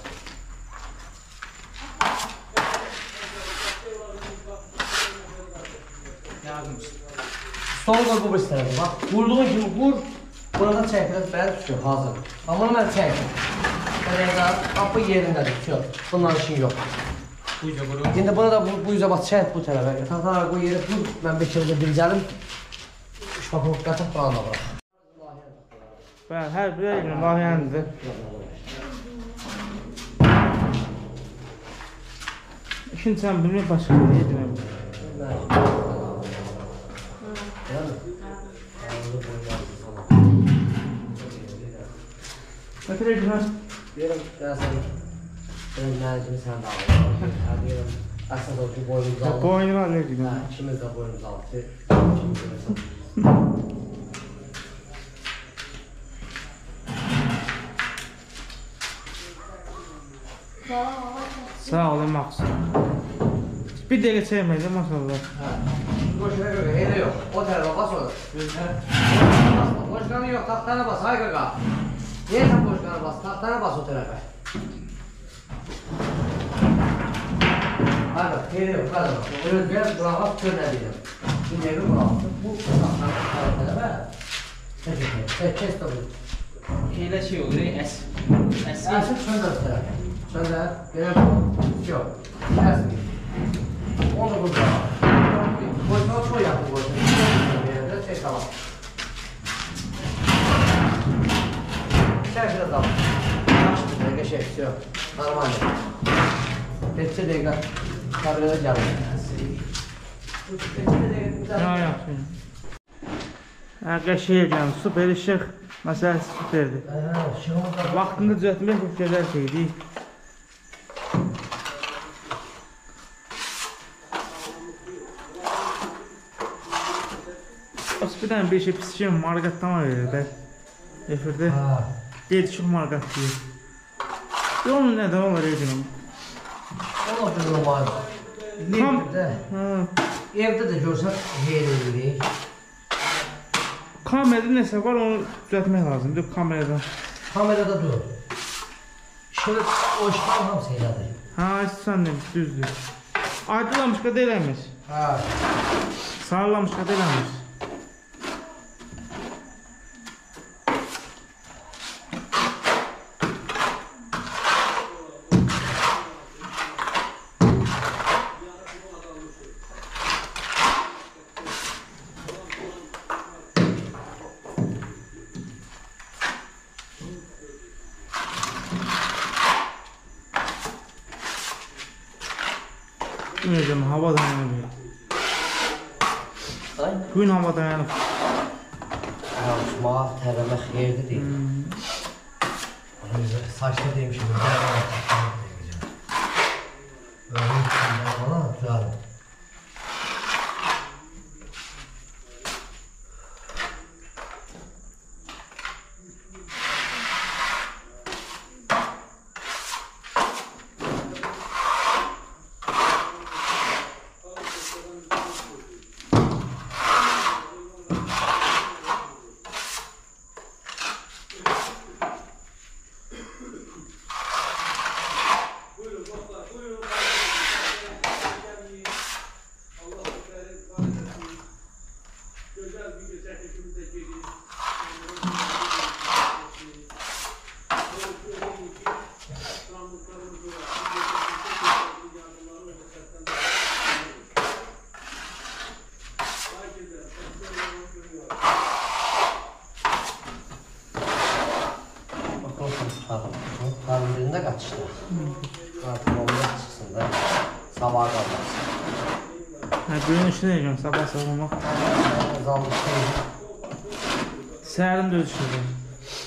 Stolu koy bu bir tarafa bak. Vurduğun gibi vur. Burada çekilip ben tutuyor hazır. Ama onu ben çektim. Ben evde kapı yerinde tutuyor. Bundan işin yok. Şimdi bunu da bu, bu yüze bak çek bu tarafa. Tahtalar bu yeri vur. Ben bir kere de bileceğim. Şu bakımı katıp buranı da bırak. Ben her bir yerim lahiyandı. Şimdi sen bilmiyor başka bir yedim. Ne kadar güzel. Diyelim ben seni. Benim mercimi sen de al. Diyelim aslında o boynumuzu al. Bu oyunu var ne güzel. İkimiz de boynumuzu al. Sağ olun Maksud. Bir deli sevmedi maşallah. Boşuna göre hele yok. O tarafa bas olur. Boşkanı yok. Tahtana bas. Hay kaka. Niye sen boşkanı bas? Tahtana bas o tarafa. Hadi hele yok. Hadi bak. O rüzgar bırakıp söyleyebilirim. Şimdi evi bırakıp bu tahtana tarafa. Peki. Kes de bu. Hile şey olur, es. Es. Asıp söndür o tarafa. Söndür. Gerek yok. Gelsin. Onu da burada. Boşuna çoğu yaptı boşuna. Bir yerde çek tamam. Çek biraz al. Yaxşı bir dakika şey yok. Normal. Geçse dakika. Kabrada geldi. Ya ya. Arkadaşlar süper işıq məsələsi süperdi. Vaxtında düzəltmək çox gözəl şeydi. Ospidən bir şey pis şey marqatlama verir də. Efirdə qeyd çox marqat deyir. Onun nədən olur edim? Onu da normal. Evdə. Evdə də görsən yerilik. Kamerada nəsə var, onu düzəltmək lazımdır kameradan. Kamerada dur. Şöyle o işler hamısı elədir. Ha, sən demiş, düzdür. Aydınlamışqa deyiləmiş. Ha. Sağlamışqa deyiləmiş. Bilmeyeceğim, hava dayanamıyor. Ay. Gün hava dayanıp. Ya uçmağa terlemek yerde değil. Hmm. Saçta demişim. Öyle bir bana güzel. Karın birinde kaçıştı. Artık olacak çıksın da sabaha kalmaz. Hə, günün işini deyəcəm, sabah sabah. Səhərin də öz işini deyəcəm.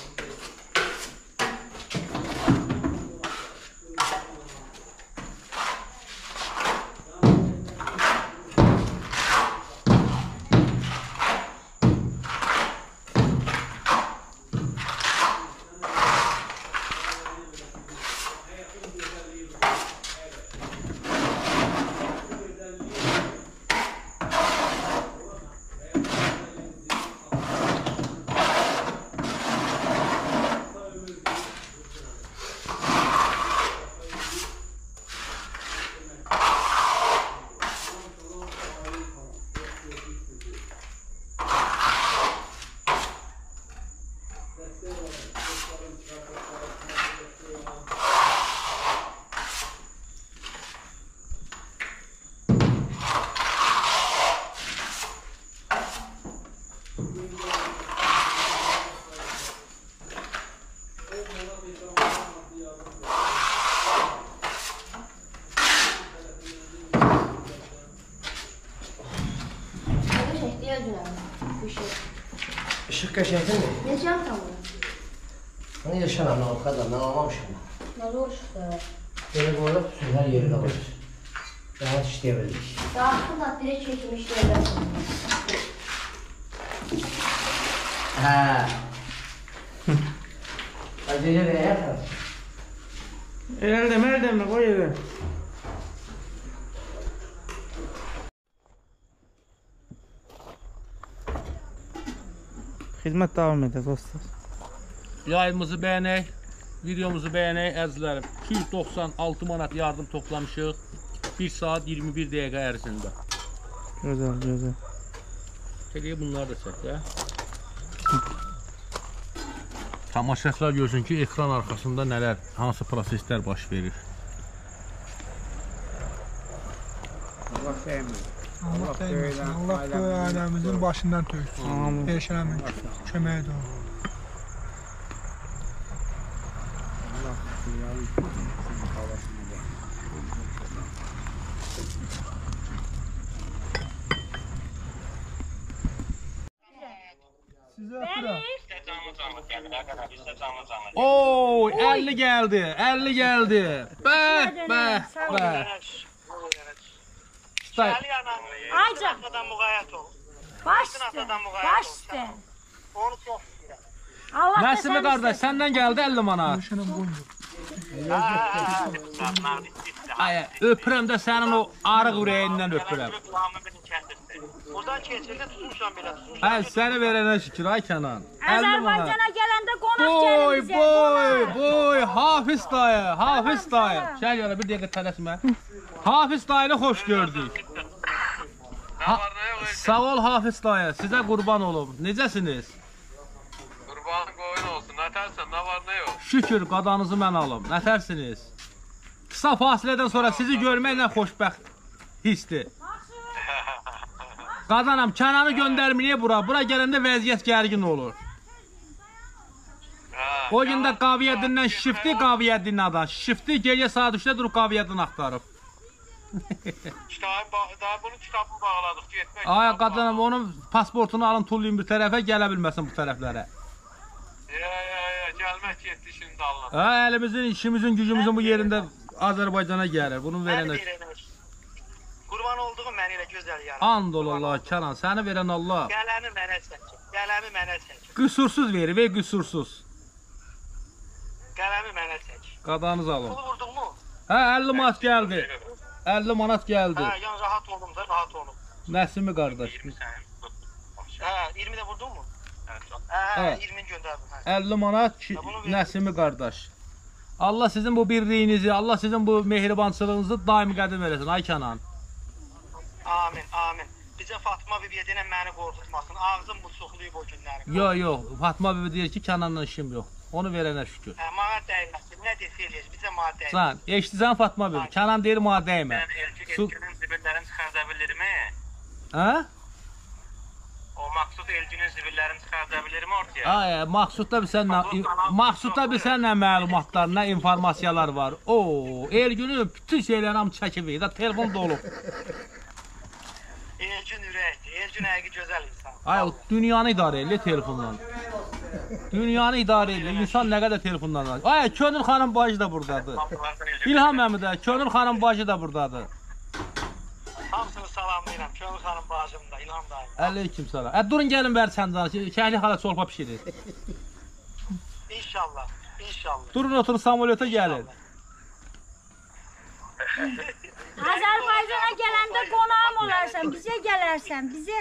Işıq qəşəngdir mi? Necə atamı? Hani yaşanam, nə qədər, mən almamışım. Nə olursa? Belə qoyulub, bütün hər yeri qalır. Rahat işləyə bildik. Dağıtın da dirək çəkmiş yerləsin. Hə. Hadi gecə nə yapar? Elə demə, elə demə, qoy elə. Xidmət davam edir dostlar. Yayımızı bəyənək, videomuzu bəyənək əzizlərim. iki yüz doxsan altı manat yardım toplamışıq. bir saat iyirmi bir dəqiqə ərzində. Gözəl, gözəl. Çəkək bunları da çək də. Tamaşaçılar görsün ki, ekran arxasında nələr, hansı proseslər baş verir. Allah sevmir. Allah değmesin. Allah bu ailemizin başından töksün. Eşələmin köməyi də olur. Allah dünyanın havasını da. Size öpürəm. Oo, əlli gəldi, əlli gəldi. Bəh, bəh, bəh. Stay. Ayca. Baş üstə. Baş üstə. Onu çox istəyirəm. Allah Nəsimi qardaş, səndən gəldi əlli manat. Başının boynu. Ay, öpürəm də sənin o arıq ürəyindən öpürəm. Buradan keçirdə tutmuşam belə, tutmuşam. Ay, səni verənə şükür, ay Kənan. Azərbaycana gələndə qonaq Boy, gəlir bizə. boy, boy, Hafiz dayı, Hafiz dayı. Gəl yana, bir dəqiqə tələsmə. Hafiz dayını xoş gördük. Ha, sağ ol Hafiz dayı, sizə qurban olum. Necəsiniz? Qurbanın qoyun olsun, nətərsən, nə var, nə yox? Şükür, qadanızı mən alım. Nətərsiniz? Qısa fasilədən sonra sizi görməklə xoşbəxt hisdir. Qadanam, Kənanı göndərməyə bura. Bura gələndə vəziyyət gərgin olur. O gün də qaviyyədindən şifti, qaviyyədindən şifti, gecə saat üçdə durub qaviyyədini axtarıb. Daha bunun kitabını bağladıq, getmək. Ay, qadanam, onun pasportunu alın, tullayın bir tərəfə, gələ bilməsin bu tərəflərə. Ya, ya, ya, gəlmək getdi şimdi Allah. Hə, əlimizin, işimizin, gücümüzün bu yerində Azərbaycana gəlir. Bunun verənə... Qurban olduğum məni ilə gözəl yarar. And ol Allah, Kənan, səni verən Allah. Qələmi mənə çəkir, qələmi mənə çəkir. Qüsursuz verir, ver qüsursuz. Qələmi mənə çəkir. Qadanız alın. Pulu vurdun mu? Hə, əlli manat gəldi. əlli manat gəldi. Hə, yəni rahat olum da, rahat olum. Nəsimi qardaş? Hə, iyirmi də vurdun mu? Hə, iyirmini göndərdim. əlli manat Nəsimi qardaş. Allah sizin bu birliyinizi, Allah sizin bu mehribançılığınızı daimi qədim eləsin, ay Kənan. Amin, amin. Bizə Fatma bibiyə denən məni qorxutmasın. Ağzım bu çoxluyub o günləri. Yox, yox. Fatma bibi deyir ki, Kənanla işim yox. Onu verənə şükür. Hə, mənə dəyməsin. Nə desə eləyəcək, bizə mənə dəyməsin. Sən, eşitsən Fatma bibi. Kənan deyir, mənə dəymə. Mən elçinin zibillərini çıxarda bilirmi? Hə? O Maqsud elçinin zibillərini çıxarda bilirmi ortaya? Ay, Maqsudda bir sənlə, Maqsudda bir sənlə məlumatlar, nə informasiyalar var. Oo, Ergünün bütün şeyləri hamı çəkib, da telefon dolub. Elgün ürəkdir. Elgün həqiqi gözəl insan. Ay, o dünyanı idarə edir telefondan. Dünyanı idarə edir. İnsan nə qədər telefondan var. Ay, Könül xanım bacı da buradadır. İlham əmi də, Könül xanım bacı da buradadır. Hamısını salamlayıram. Könül xanım bacım da, İlham dayım. Aleyküm salam. Ə, durun gəlin bəri səncana. Şəhli xala çolpa pişirir. İnşallah, inşallah. Durun oturun samolyota gəlin. Azərbaycana gələndə qonağım olarsan, bizə gələrsən, bizə.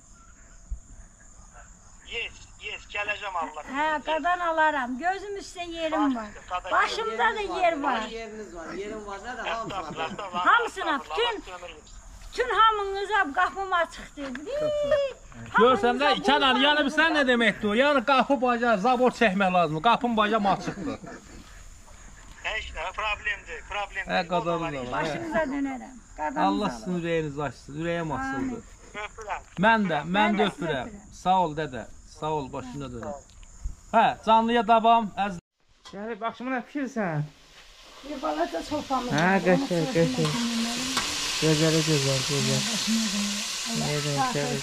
Yes, yes, gələcəm Allah. Hə, qadan alaram. Gözüm üstə yerim var. Başımda da yer var. Yeriniz var, yerin var da Hamısına, bütün, bütün hamınıza qapım açıqdır. Görsən də, Kənan, yəni sən nə deməkdir o? Yəni qapı baca, zabor çəkmək lazımdır. Qapın bacam açıqdır. Heç nə, problemdir, problemdir. Hə, qadanın da var. Başınıza dönərəm. Allah sizin ürəyinizi açsın, ürəyim açsındır. Öpürəm. Mən də, mən də öpürəm. Sağ ol dədə, sağ ol, başına dönəm. Hə, canlıya davam. Gəlib, axşamı nə fikirsən? Bir balaca çolpamız. Hə, qəşək, qəşək. Gözəli gözəl, gözəl. Allah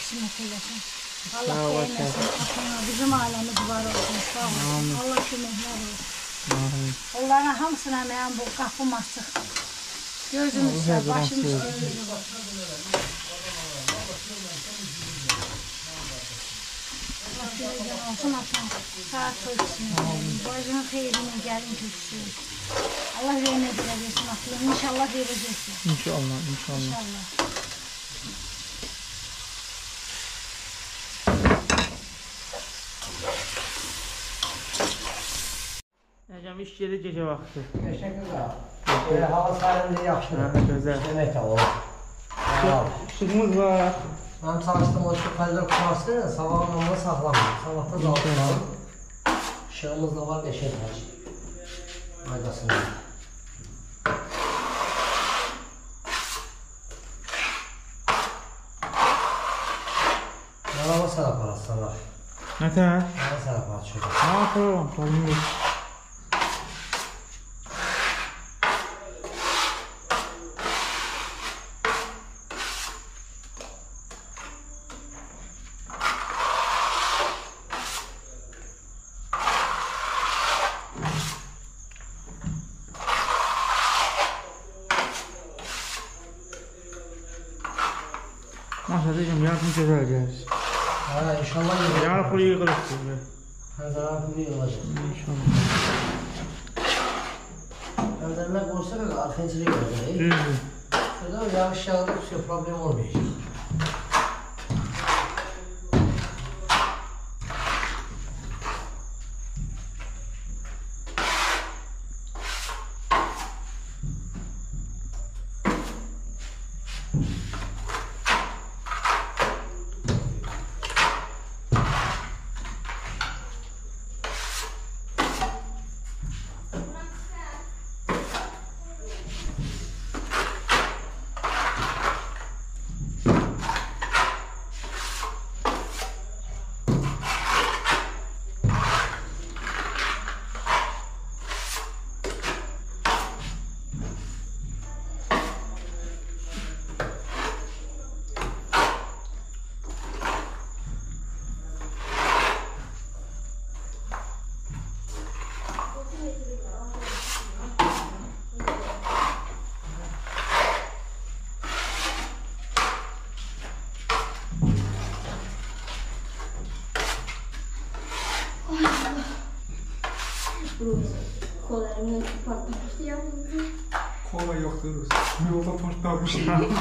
eyləsin. Bizim ailəmiz var olsun. Sağ olun. Allah köməklər olsun. Onların hamısına mənim bu qapım açıq. Gözüm üstə, başım üstə. Allah görəcəm olsun, atan. Saat köksün. Bacının xeyrini gəlin köksün. Allah vermə belə versin, atılım. İnşallah verəcəksin. İnşallah, inşallah. İnşallah. Nəcəm, iş gedir gecə vaxtı. Teşekkürler. Böyle hava sahibi yaxşı. Hə, gözəl. Demək də olur. İşığımız var. Mənim çalışdığım o işi kalender kurması sabahın onları saxlamıyor. Sabahda dağıtırlar. İşığımız da var, beşer var. Maydasında. Yalama sarap arasında. Nətə? Yalama sarap arasında. Nə yapıram? Tanımıyor. Masadacığım, yardım gözəl gəlir. Ha, inşallah yiyeceğiz. Yarın pulu yığılır size. Her zaman pulu yığılacak. İnşallah. Önderler olsa böyle arkancılığı yığılacak. Düzdür. Şurada yağış yağdı, bir şey problem olmayacak. Kollarımdan patlamıştı ya. Kola yok diyoruz. Yolda patlamış.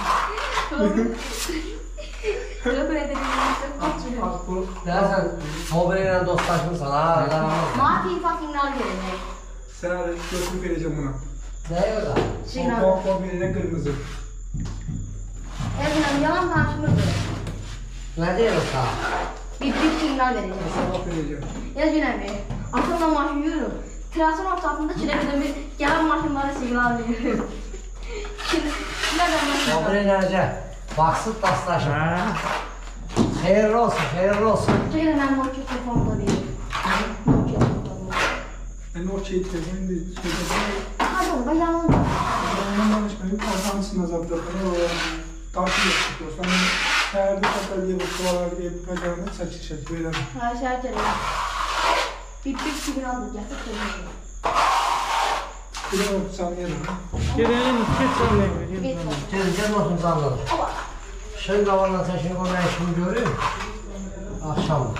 Böyle böyle de Dersen mobilyayla dostlaşmışsın ha. Mati fucking nar verecek. Sen götürüp vereceğim buna. Ne öyle? Signal. O bak mobilyayla kırmızı. Erdoğan yalan tartışmırdı. Ne diyorsun sana? Bir bir signal vereceğim. Sabah vereceğim. Erdoğan abi. Atımla maşın yürü. Trasın ortasında çilemeden bir gelen maşınlara signal veriyorum. Şimdi nereden maşın? Mobilyayla önce baksıp dostlaşın. Ha. Hayırlı olsun, hayırlı olsun. Çekilin ben Nokia telefonumda vereyim. Nokia telefonumda. Ben o şeyi telefonu değil. Hadi oğlum ben yalan. Ben danışmayayım. Arkansın azaplarını. Takip ettik dostlar. Şəhərdə təsəlliyə bu suvaları ev məkanında çəkilişək, verəm. Ha, şəhər gələm. Bir bir siqnaldır, gətir söyləyəm. Bir o saniyedir. Girelim, geç saniye. Gel, gel olsun canlıdır. Şey qavanla çəkini o mən işimi görür. Akşamdır.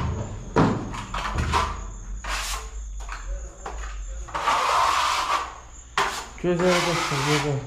Gözəl dostum, gözəl.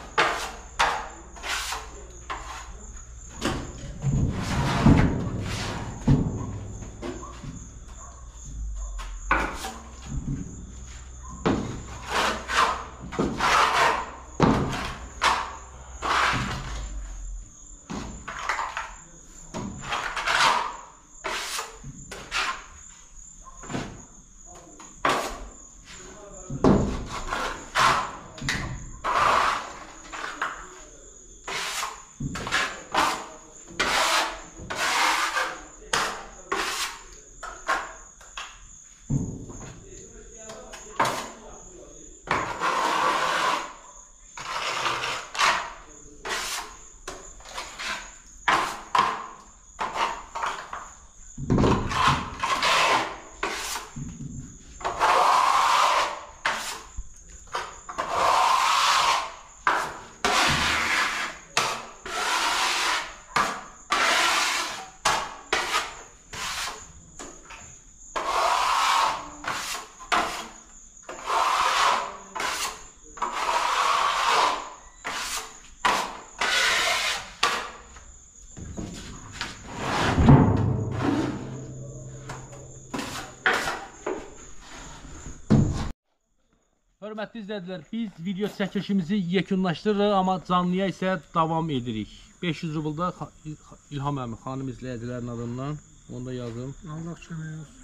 Hörmətli izləyicilər, biz video çəkilişimizi yekunlaşdırırıq, amma canlıya isə davam edirik. beş yüz rublda İlham əmi, xanım izləyicilərin adından, onu da yazım. Allah kömək olsun.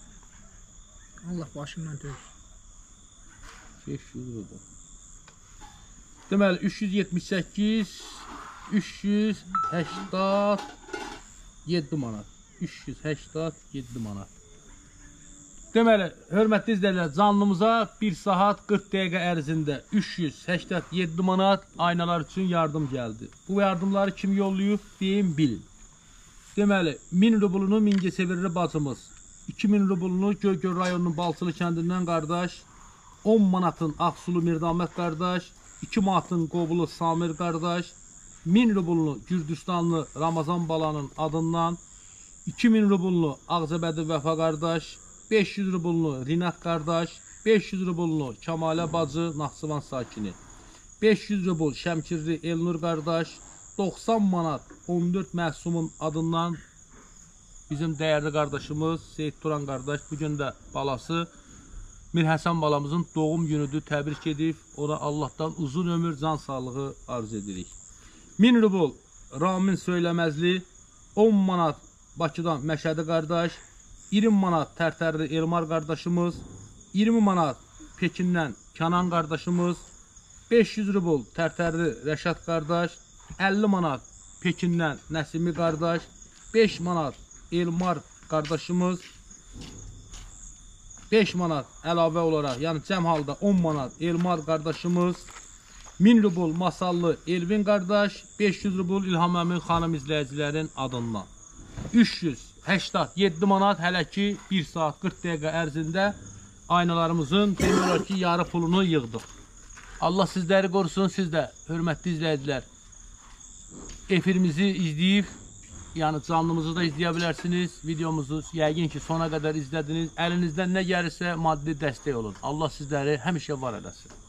Allah başımdan töksün. beş yüz rubl. Deməli, üç yüz yetmiş səkkiz, üç yüz səksən yeddi manat. üç yüz səksən yeddi manat. Deməli, hörmətli izləyicilər, canlımıza bir saat qırx dəqiqə ərzində üç yüz səksən yeddi manat aynalar üçün yardım gəldi. Bu yardımları kim yollayıb, deyin, bilin. Deməli, min rublunu Mingəçevirli bacımız, iki min rublunu Göygöl rayonunun Balçılı kəndindən qardaş, on manatın Ağsulu Mirdamət qardaş, iki manatın Qovulu Samir qardaş, min rublunu Gürcüstanlı Ramazan balanın adından, iki min rublunu Ağcabədi Vəfa qardaş, beş yüz rublunu Rinat qardaş, beş yüz rublunu Kamalə bacı Naxçıvan sakini, beş yüz rubl Şəmkirli Elnur qardaş, doxsan manat on dörd məhsumun adından bizim dəyərli qardaşımız Seyid Turan qardaş bugün də balası Mir Həsən balamızın doğum günüdür, təbrik edib, ona Allahdan uzun ömür, can sağlığı arz edirik. min rubl Ramin Söyləməzli, on manat Bakıdan Məşədi qardaş, iyirmi manat Tərtərli Elmar qardaşımız, iyirmi manat Pekindən Kənan qardaşımız, beş yüz rubl Tərtərli Rəşad qardaş, əlli manat Pekindən Nəsimi qardaş, beş manat Elmar qardaşımız, beş manat əlavə olaraq, yəni cəm halda on manat Elmar qardaşımız, min rubl Masallı Elvin qardaş, beş yüz rubl İlham əmi xanım izləyicilərin adından. üç yüz səksən yeddi manat hələ ki bir saat qırx dəqiqə ərzində aynalarımızın demək olar ki yarı pulunu yığdıq. Allah sizləri qorusun, siz də hörmətli izləyicilər efirimizi izləyib, yəni canlımızı da izləyə bilərsiniz. Videomuzu yəqin ki sona qədər izlədiniz. Əlinizdən nə gəlirsə maddi dəstək olun. Allah sizləri həmişə var eləsin.